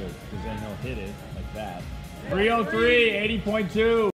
because then he'll hit it like that. 303, 80.2.